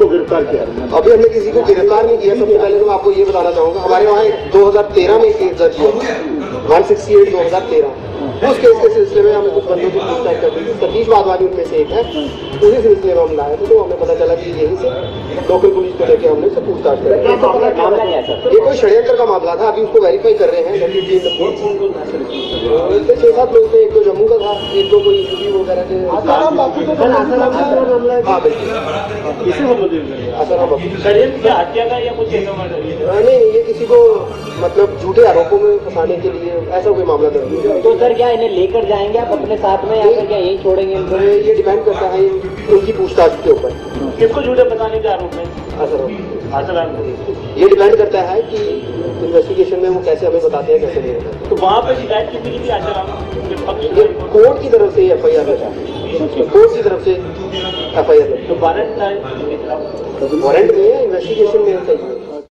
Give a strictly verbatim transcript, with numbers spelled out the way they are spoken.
गिरफ्तार किया? अभी हमने किसी को गिरफ्तार नहीं किया। सबसे पहले तो मैं आपको ये बताना चाहूंगा, हमारे वहाँ दो हजार तेरह में केस दर्ज हुआ, वन सिक्सटी एट दो हजार तेरह। उस केस के सिलसिले में हमें कुछ बंदों की पूछताछ कर दी थी। सतीश वाधवानी उनमें से एक है। उसी सिलसिले में हम लाए थे, तो हमें पता चला कि यही से लोकल पुलिस को लेकर हमने उससे पूछताछ कर दी। ये कोई षड्यंत्र का मामला था, अभी उसको वेरीफाई कर रहे हैं। छह सात लोग थे, एक तो जम्मू का था, एक तो कोई यूपी वगैरह के। हाँ बिल्कुल, हत्या का या कुछ नहीं, ये किसी को मतलब झूठे आरोपों में फंसाने के लिए ऐसा कोई मामला दर्ज नहीं है। तो सर क्या इन्हें लेकर जाएंगे आप अपने साथ में, या फिर क्या यही छोड़ेंगे इनको? ये डिपेंड करता है उनकी पूछताछ के ऊपर। किसको झूठे बताने के आरोप में? ये डिपेंड करता है कि इन्वेस्टिगेशन में वो कैसे हमें बताते हैं, कैसे नहीं बताते। तो वहाँ पे शिकायत कितनी थी आचरण? ये कोर्ट की तरफ से एफ आई आर लगा, कोर्ट की तरफ से एफ आई आर लगा। तो वारंट वारंट नहीं है, इन्वेस्टिगेशन में चाहिए।